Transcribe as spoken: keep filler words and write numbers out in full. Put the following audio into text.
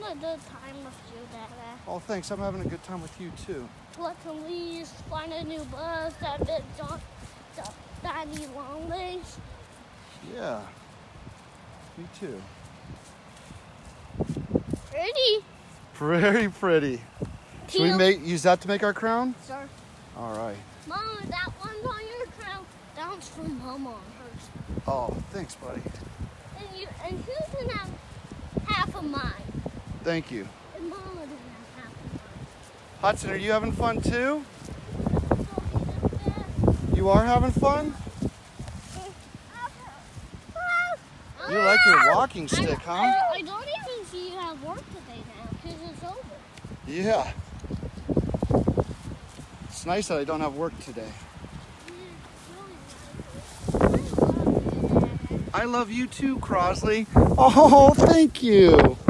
having a good time with you, Dada. Oh, thanks. I'm having a good time with you, too. Collecting leaves, find a new bus that did John, Daddy long legs. Yeah. Me too. Pretty. Very pretty. Should we make use that to make our crown? Sure. All right. Mama, that one's on your crown. That one's from Mama on hers. Oh, thanks, buddy. And you and you can have half of mine. Thank you. And Mama can have half of mine. Hudson, are you having fun too? You are having fun? You like your walking stick, huh? I, I don't even see you have work today now because it's over. Yeah. It's nice that I don't have work today. I love you too, Crosley. Oh, thank you.